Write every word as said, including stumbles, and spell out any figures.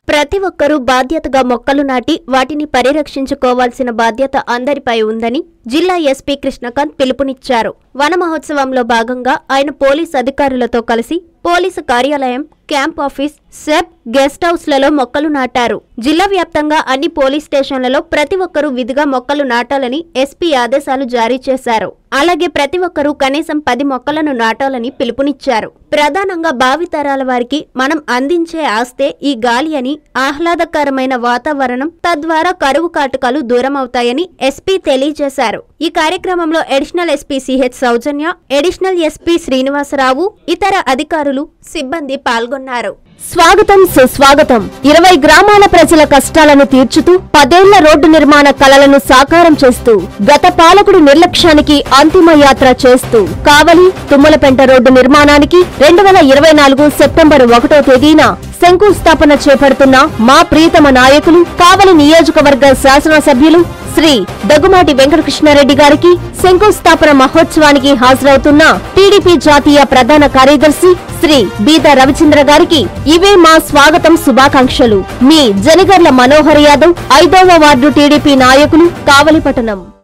ప్రతి ఒక్కరూ బాధ్యతగా మొక్కలు నాటి వాటిని పరిరక్షించుకోవాల్సిన బాధ్యత అందరిపై ఉందని జిల్లా ఎస్పీ కృష్ణకాంత్ పిలుపునిచ్చారు. వన మహోత్సవంలో భాగంగా ఆయన పోలీస్ అధికారులతో కలిసి పోలీసు కార్యాలయం, క్యాంప్ ఆఫీస్, సెబ్, గెస్ట్ హౌస్లలో మొక్కలు నాటారు. జిల్లా వ్యాప్తంగా అన్ని పోలీస్ స్టేషన్లలో ప్రతి ఒక్కరూ విధిగా మొక్కలు నాటాలని ఎస్పీ ఆదేశాలు జారీ చేశారు. అలాగే ప్రతి ఒక్కరూ కనీసం పది మొక్కలను నాటాలని పిలుపునిచ్చారు. ప్రధానంగా భావితరాల వారికి మనం అందించే ఆస్తే ఈ గాలి అని, ఆహ్లాదకరమైన వాతావరణం, తద్వారా కరువు కాటకాలు దూరమవుతాయని ఎస్పీ తెలియజేశారు. ఈ కార్యక్రమంలో additional SP CH Soujanya, additional SP Srinivasarao, ఇతర అధికారులు, సిబ్బంది పాల్గొన్నారు. స్వాగతం సుస్వాగతం. ఇరవై గ్రామాల ప్రజల కష్టాలను తీర్చుతూ పదేళ్ల రోడ్డు నిర్మాణ కలలను సాకారం చేస్తూ గత పాలకుడు నిర్లక్ష్యానికి అంతిమ యాత్ర చేస్తూ కావలి తుమ్మలపెంట రోడ్డు నిర్మాణానికి రెండు వేల ఇరవై నాలుగు సెప్టెంబర్ ఒకటో తేదీన శంకుస్థాపన చేపడుతున్న మా ప్రియతమ నాయకులు కావలి నియోజకవర్గ శాసనసభ్యులు శ్రీ దగ్గుమాటి వెంకటకృష్ణారెడ్డి గారికి శంకుస్థాపన మహోత్సవానికి హాజరవుతున్న టీడీపీ జాతీయ ప్రధాన కార్యదర్శి శ్రీ బీద రవిచంద్ర గారికి ఇవే మా స్వాగతం శుభాకాంక్షలు. మీ జనిగర్ల మనోహర్ యాదవ్, ఐదవ వార్డు టీడీపీ నాయకులు, కావలిపట్టణం.